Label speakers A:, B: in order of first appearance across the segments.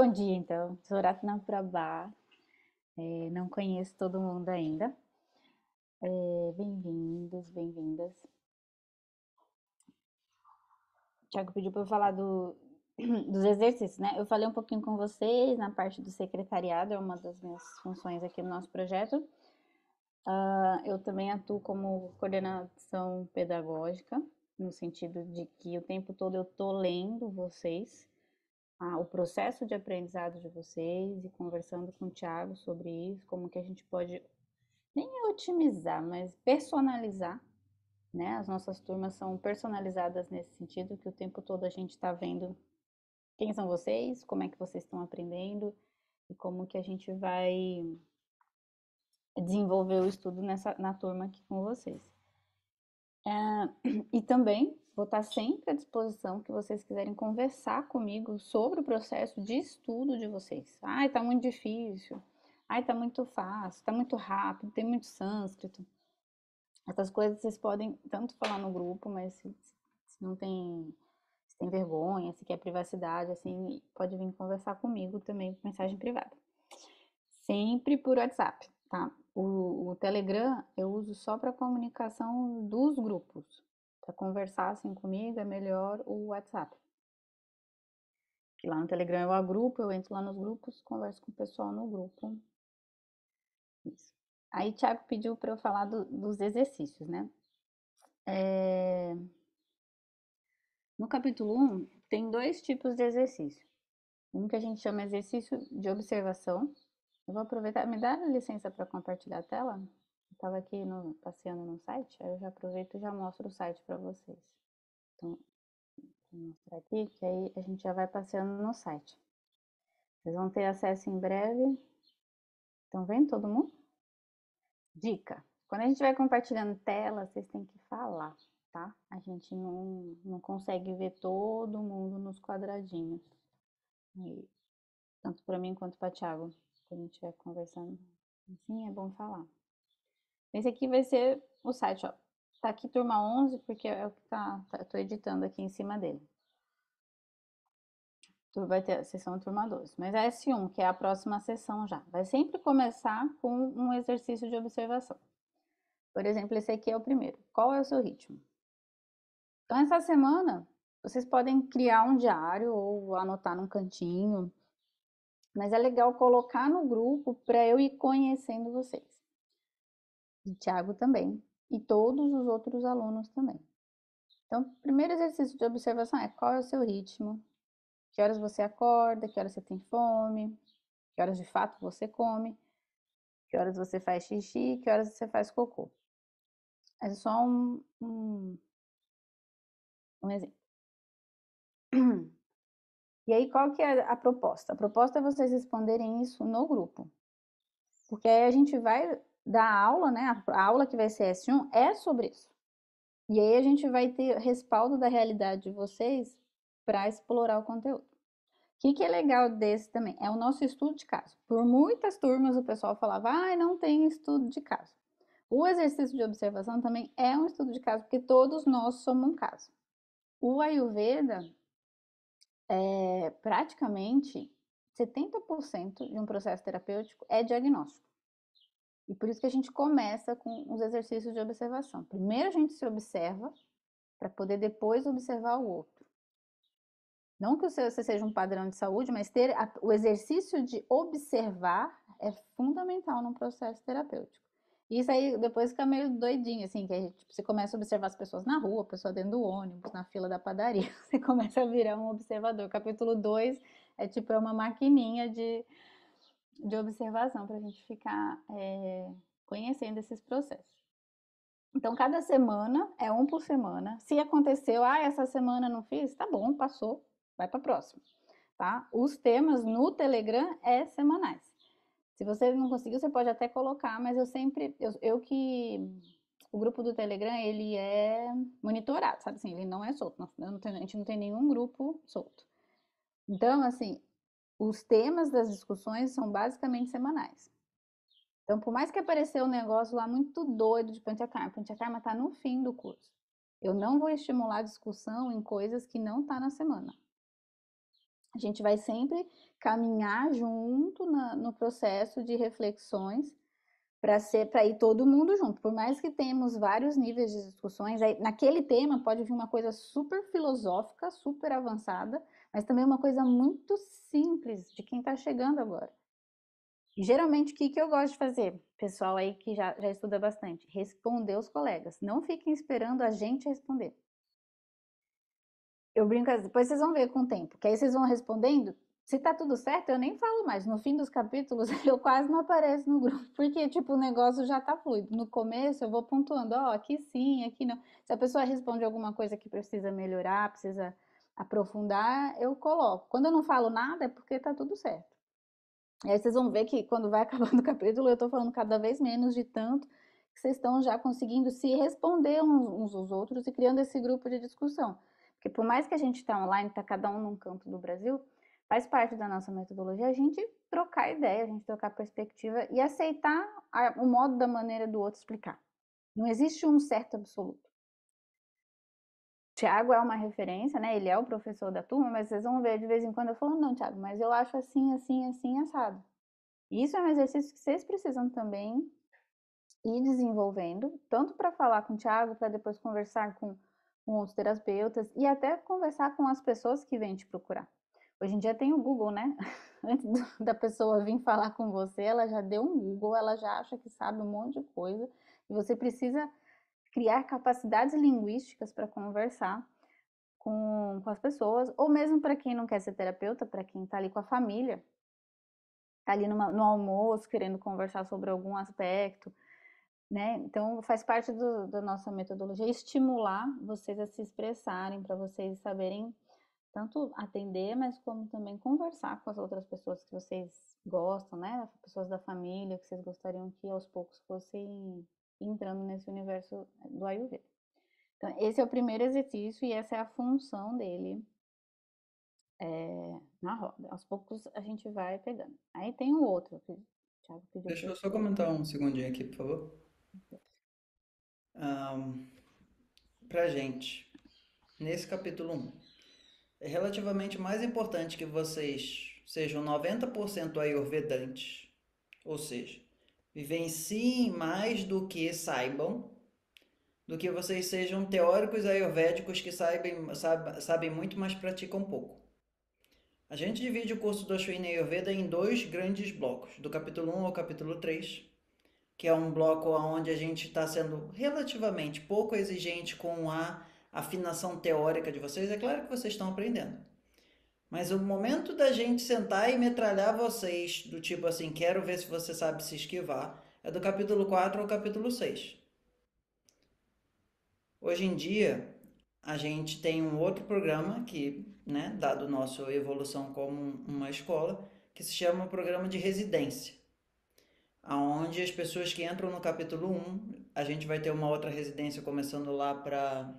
A: Bom dia, então. Sou Ratna Prabha. Não conheço todo mundo ainda. Bem-vindos, bem-vindas. O Thiago pediu para eu falar dos exercícios, né? Eu falei um pouquinho com vocês na parte do secretariado, é uma das minhas funções aqui no nosso projeto. Eu também atuo como coordenação pedagógica, no sentido de que o tempo todo eu tô lendo vocês, o processo de aprendizado de vocês e conversando com o Thiago sobre isso, como que a gente pode nem otimizar, mas personalizar, né? As nossas turmas são personalizadas nesse sentido, que o tempo todo a gente está vendo quem são vocês, como é que vocês estão aprendendo e como que a gente vai desenvolver o estudo na turma aqui com vocês. E também vou estar sempre à disposição que vocês quiserem conversar comigo sobre o processo de estudo de vocês. Ai, tá muito difícil. Ai, tá muito fácil, tá muito rápido, tem muito sânscrito. Essas coisas vocês podem tanto falar no grupo, mas se não tem, se tem vergonha, se quer privacidade, assim, pode vir conversar comigo também por mensagem privada. Sempre por WhatsApp, tá? O Telegram eu uso só para comunicação dos grupos. Para conversar assim comigo é melhor o WhatsApp. Que lá no Telegram eu agrupo, eu entro lá nos grupos, converso com o pessoal no grupo. Isso. Aí Thiago pediu para eu falar dos exercícios, né? No capítulo 1, tem dois tipos de exercício. Um que a gente chama exercício de observação. Eu vou aproveitar, me dá licença para compartilhar a tela? Eu estava aqui passeando no site, aí eu já aproveito e já mostro o site para vocês. Então, vou mostrar aqui, que aí a gente já vai passeando no site. Vocês vão ter acesso em breve. Estão vendo todo mundo? Dica: quando a gente vai compartilhando tela, vocês têm que falar, tá? A gente não consegue ver todo mundo nos quadradinhos. E tanto para mim quanto para Thiago, quando a gente estiver conversando assim, é bom falar. Esse aqui vai ser o site, ó. Tá aqui turma 11, porque é o que eu tô editando aqui em cima dele. Vai ter a sessão turma 12, mas a S1, que é a próxima sessão já, vai sempre começar com um exercício de observação. Por exemplo, esse aqui é o primeiro. Qual é o seu ritmo? Então, essa semana, vocês podem criar um diário ou anotar num cantinho, mas é legal colocar no grupo para eu ir conhecendo vocês. E Thiago também, e todos os outros alunos também. Então, o primeiro exercício de observação é qual é o seu ritmo, que horas você acorda, que horas você tem fome, que horas de fato você come, que horas você faz xixi, que horas você faz cocô. É só um exemplo. E aí, qual que é a proposta? A proposta é vocês responderem isso no grupo. Porque aí a gente vai dar aula, né? A aula que vai ser S1 é sobre isso. E aí a gente vai ter respaldo da realidade de vocês para explorar o conteúdo. O que é legal desse também? É o nosso estudo de caso. Por muitas turmas o pessoal falava, não tem estudo de caso. O exercício de observação também é um estudo de caso, porque todos nós somos um caso. O Ayurveda, praticamente 70% de um processo terapêutico é diagnóstico. E por isso que a gente começa com os exercícios de observação. Primeiro a gente se observa, para poder depois observar o outro. Não que você seja um padrão de saúde, mas ter o exercício de observar é fundamental num processo terapêutico. E isso aí depois fica meio doidinho, assim, que tipo, você começa a observar as pessoas na rua, a pessoa dentro do ônibus, na fila da padaria, você começa a virar um observador. Capítulo 2 é tipo uma maquininha de observação para a gente ficar conhecendo esses processos. Então, cada semana é um por semana. Se aconteceu, essa semana não fiz, tá bom, passou, vai para a próxima, tá? Os temas no Telegram é semanais. Se você não conseguiu, você pode até colocar, mas o grupo do Telegram, ele é monitorado, sabe assim, ele não é solto, a gente não tem nenhum grupo solto. Então, assim, os temas das discussões são basicamente semanais. Então, por mais que apareceu um negócio lá muito doido de Panchakarma está no fim do curso. Eu não vou estimular discussão em coisas que não tá na semana. A gente vai sempre caminhar junto no processo de reflexões para ir todo mundo junto. Por mais que tenhamos vários níveis de discussões, aí, naquele tema pode vir uma coisa super filosófica, super avançada, mas também uma coisa muito simples de quem está chegando agora. E geralmente o que eu gosto de fazer, pessoal aí que já estuda bastante, responder os colegas. Não fiquem esperando a gente responder. Eu brinco, depois vocês vão ver com o tempo, que aí vocês vão respondendo. Se tá tudo certo, eu nem falo mais. No fim dos capítulos, eu quase não apareço no grupo, porque, tipo, o negócio já tá fluido. No começo, eu vou pontuando, ó, aqui sim, aqui não. Se a pessoa responde alguma coisa que precisa melhorar, precisa aprofundar, eu coloco. Quando eu não falo nada, é porque tá tudo certo. E aí vocês vão ver que quando vai acabando o capítulo, eu tô falando cada vez menos de tanto que vocês estão já conseguindo se responder uns aos outros e criando esse grupo de discussão. Porque por mais que a gente está online, está cada um num canto do Brasil, faz parte da nossa metodologia a gente trocar ideia, a gente trocar perspectiva e aceitar o modo da maneira do outro explicar. Não existe um certo absoluto. Tiago é uma referência, né? Ele é o professor da turma, mas vocês vão ver de vez em quando eu falo, não, Tiago, mas eu acho assim, assim, assim, assado. E isso é um exercício que vocês precisam também ir desenvolvendo, tanto para falar com o Tiago, para depois conversar com os terapeutas e até conversar com as pessoas que vêm te procurar. Hoje em dia tem o Google, né? Antes da pessoa vir falar com você, ela já deu um Google, ela já acha que sabe um monte de coisa e você precisa criar capacidades linguísticas para conversar com as pessoas, ou mesmo para quem não quer ser terapeuta, para quem está ali com a família, está ali no almoço querendo conversar sobre algum aspecto, né? Então faz parte da nossa metodologia estimular vocês a se expressarem, para vocês saberem tanto atender, mas como também conversar com as outras pessoas que vocês gostam, né? Pessoas da família que vocês gostariam que aos poucos fossem entrando nesse universo do Ayurveda. Então, esse é o primeiro exercício e essa é a função dele na roda. Aos poucos a gente vai pegando. Aí tem o outro que o Thiago pediu
B: Deixa
A: para eu
B: eu só
A: explicar.
B: comentar um segundinho aqui, por favor. Pra gente, nesse capítulo um, é relativamente mais importante que vocês sejam 90% ayurvedantes, ou seja, vivenciem mais do que saibam, do que vocês sejam teóricos ayurvédicos que sabem muito, mas praticam pouco. A gente divide o curso do Ashwini Ayurveda em dois grandes blocos, do capítulo 1 ao capítulo 3, que é um bloco onde a gente está sendo relativamente pouco exigente com a afinação teórica de vocês. É claro que vocês estão aprendendo. Mas o momento da gente sentar e metralhar vocês, do tipo assim, quero ver se você sabe se esquivar, é do capítulo 4 ao capítulo 6. Hoje em dia, a gente tem um outro programa que, né, dado nossa evolução como uma escola, que se chama Programa de Residência, aonde as pessoas que entram no capítulo 1, a gente vai ter uma outra residência começando lá para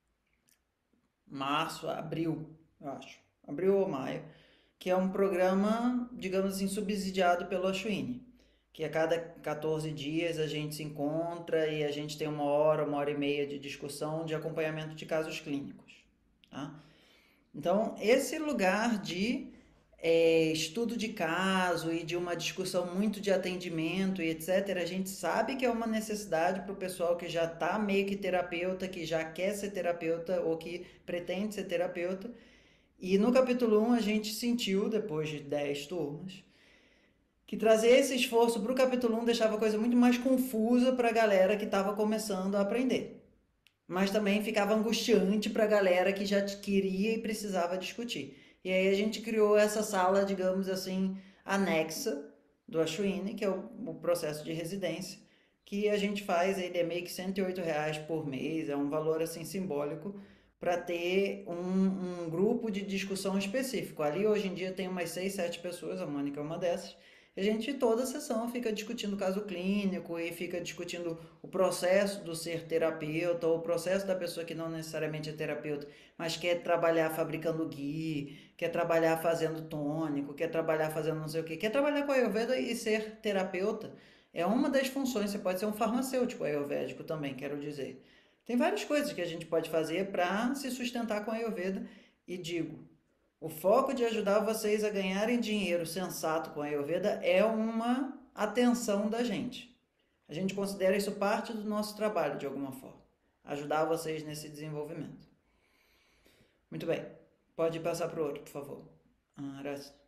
B: março, abril, eu acho, abril ou maio, que é um programa, digamos assim, subsidiado pelo Ashwini, que a cada 14 dias a gente se encontra e a gente tem uma hora e meia de discussão de acompanhamento de casos clínicos, tá? Então, esse lugar de estudo de caso e de uma discussão muito de atendimento e etc., a gente sabe que é uma necessidade para o pessoal que já está meio que terapeuta, que já quer ser terapeuta ou que pretende ser terapeuta. E no capítulo 1 a gente sentiu, depois de 10 turmas, que trazer esse esforço para o capítulo 1 deixava a coisa muito mais confusa para a galera que estava começando a aprender. Mas também ficava angustiante para a galera que já queria e precisava discutir. E aí a gente criou essa sala, digamos assim, anexa do Ashwini, que é o processo de residência, que a gente faz, ele é meio que R$ 108 por mês, é um valor assim simbólico, para ter um grupo de discussão específico. Ali hoje em dia tem umas 6, 7 pessoas, a Mônica é uma dessas, a gente toda a sessão fica discutindo o caso clínico e fica discutindo o processo do ser terapeuta, ou o processo da pessoa que não necessariamente é terapeuta, mas quer trabalhar fabricando ghee, quer trabalhar fazendo tônico, quer trabalhar fazendo não sei o que, quer trabalhar com a Ayurveda e ser terapeuta. É uma das funções, você pode ser um farmacêutico ayurvédico também, quero dizer. Tem várias coisas que a gente pode fazer para se sustentar com a Ayurveda e digo, O foco de ajudar vocês a ganharem dinheiro sensato com a Ayurveda é uma atenção da gente. A gente considera isso parte do nosso trabalho, de alguma forma. Ajudar vocês nesse desenvolvimento. Muito bem. Pode passar para o outro, por favor. Aras.